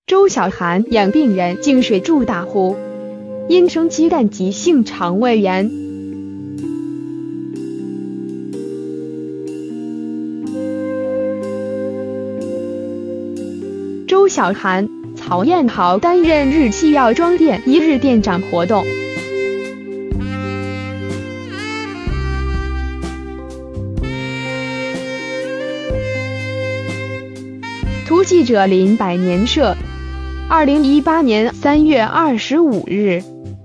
周晓涵演病人竟睡著打呼，因生鸡蛋急性肠胃炎。周晓涵、曹彦豪担任日系药妆店一日店长活动。图记者林百年社，2018年3月25日。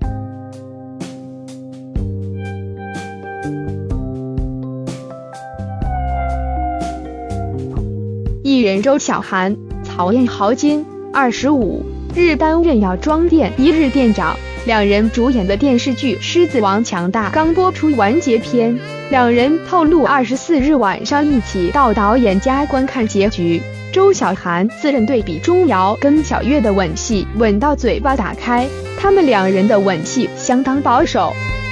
艺人周晓涵、曹彦豪今25日担任药妆店一日店长，两人主演的电视剧《狮子王强大》刚播出完结篇，两人透露24日晚上一起到导演家观看结局。周晓涵自认对比钟瑶跟小岳的吻戏吻到嘴巴打开，他们两人的吻戏相当保守。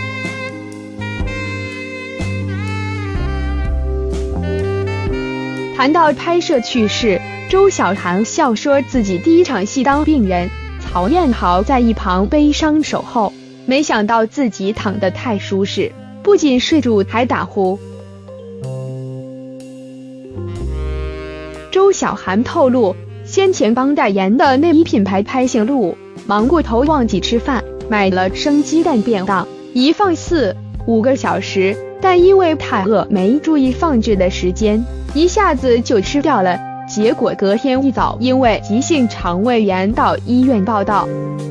谈到拍摄趣事，周晓涵笑说自己第一场戏当病人，曹彦豪在一旁悲伤守候，没想到自己躺得太舒适，不仅睡住还打呼。周晓涵透露，先前帮代言的内衣品牌拍线路，忙过头忘记吃饭，买了生鸡蛋便当，一放4-5个小时，但因为太饿没注意放置的时间，一下子就吃掉了，结果隔天一早因为急性肠胃炎到医院报到。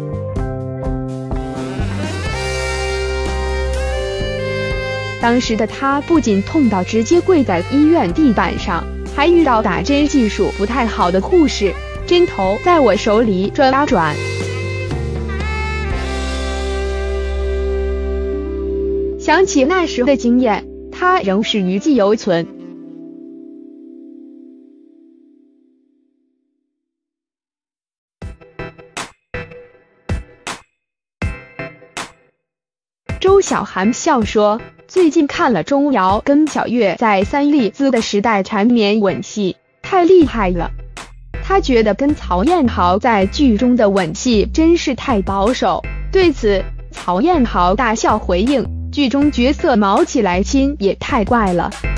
当时的他不仅痛到直接跪在医院地板上，还遇到打针技术不太好的护士，针头在我手里转啊转。想起那时的经验，他仍是余悸犹存。周晓涵笑说，最近看了钟瑶跟小岳在3丽兹的时代缠绵吻戏，太厉害了。他觉得跟曹彦豪在剧中的吻戏真是太保守。对此，曹彦豪大笑回应，剧中角色毛起来亲也太怪了。